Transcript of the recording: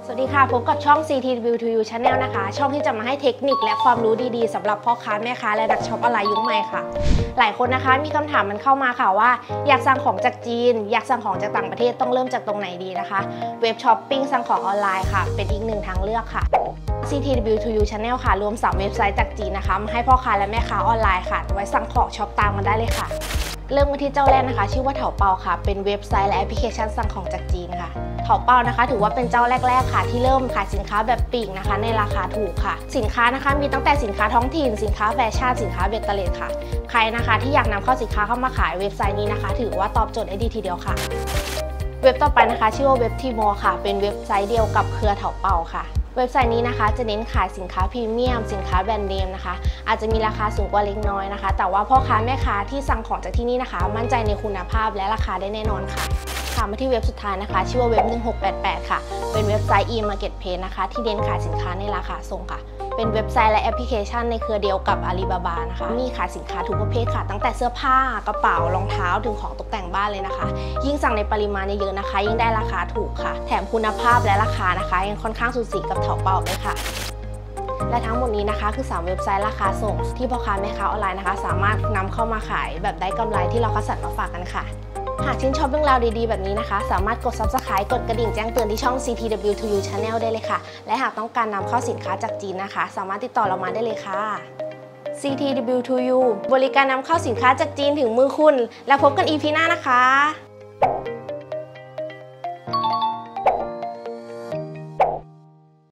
สวัสดีค่ะพบกับช่อง CTW2U Channel นะคะช่องที่จะมาให้เทคนิคและความรู้ดีๆสำหรับพ่อค้าแม่ค้าและนักช็อปออนไลน์ยุคใหม่ค่ะหลายคนนะคะมีคำถามมันเข้ามาค่ะว่าอยากสั่งของจากจีนอยากสั่งของจากต่างประเทศต้องเริ่มจากตรงไหนดีนะคะเว็บช้อปปิ้งสั่งของออนไลน์ค่ะเป็นอีกหนึ่งทางเลือกค่ะ CTW2U Channel ค่ะรวม3เว็บไซต์จากจีนนะคะมาให้พ่อค้าและแม่ค้าออนไลน์ค่ะไว้สั่งของช็อปตามกันได้เลยค่ะเริ่มกันที่เจ้าแรกนะคะชื่อว่าเถาเปาค่ะเป็นเว็บไซต์และแอปพลิเคชันสั่งของจากจีนค่ะเถาเปานะคะถือว่าเป็นเจ้าแรกๆค่ะที่เริ่มขายสินค้าแบบปลีกนะคะในราคาถูกค่ะสินค้านะคะมีตั้งแต่สินค้าท้องถิ่นสินค้าแฟชั่นสินค้าเบตเตอร์เลดค่ะใครนะคะที่อยากนำเข้าสินค้าเข้ามาขายเว็บไซต์นี้นะคะถือว่าตอบโจทย์ได้ดีทีเดียวค่ะเว็บต่อไปนะคะชื่อว่าเว็บทีโมค่ะเป็นเว็บไซต์เดียวกับเครือเถาเปาค่ะเว็บไซต์นี้นะคะจะเน้นขายสินค้าพรีเมียมสินค้าแบรนด์เนมนะคะอาจจะมีราคาสูงกว่าเล็กน้อยนะคะแต่ว่าพ่อค้าแม่ค้าที่สั่งของจากที่นี่นะคะมั่นใจในคุณภาพและราคาได้แน่นอนค่ะมาที่เว็บสุดท้ายนะคะชื่อว่าเว็บ1688ค่ะเป็นเว็บไซต์ e-marketplace นะคะที่เน้นขายสินค้าในราคาส่งค่ะเป็นเว็บไซต์และแอปพลิเคชันในเครือเดียวกับ Alibaba นะคะมีขายสินค้าทุกประเภทค่ะตั้งแต่เสื้อผ้ากระเป๋ารองเท้าถึงของตกแต่งบ้านเลยนะคะยิ่งสั่งในปริมาณเยอะๆนะคะยิ่งได้ราคาถูกค่ะแถมคุณภาพและราคานะคะยังค่อนข้างสูสีกับเถาเป่าเลยค่ะและทั้งหมดนี้นะคะคือ3เว็บไซต์ราคาส่งที่พ่อค้าแม่ค้าออนไลน์นะคะสามารถนำเข้ามาขายแบบได้กำไรที่เราคัดสรรมาฝากกันค่ะหากชื่นชอบเรื่องราวดีๆแบบนี้นะคะสามารถกด Subscribe กดกระดิ่งแจ้งเตือนที่ช่อง CTW2U Channel ได้เลยค่ะและหากต้องการนำเข้าสินค้าจากจีนนะคะสามารถติดต่อเรามาได้เลยค่ะ CTW2U บริการนำเข้าสินค้าจากจีนถึงมือคุณแล้วพบกัน EP หน้านะคะ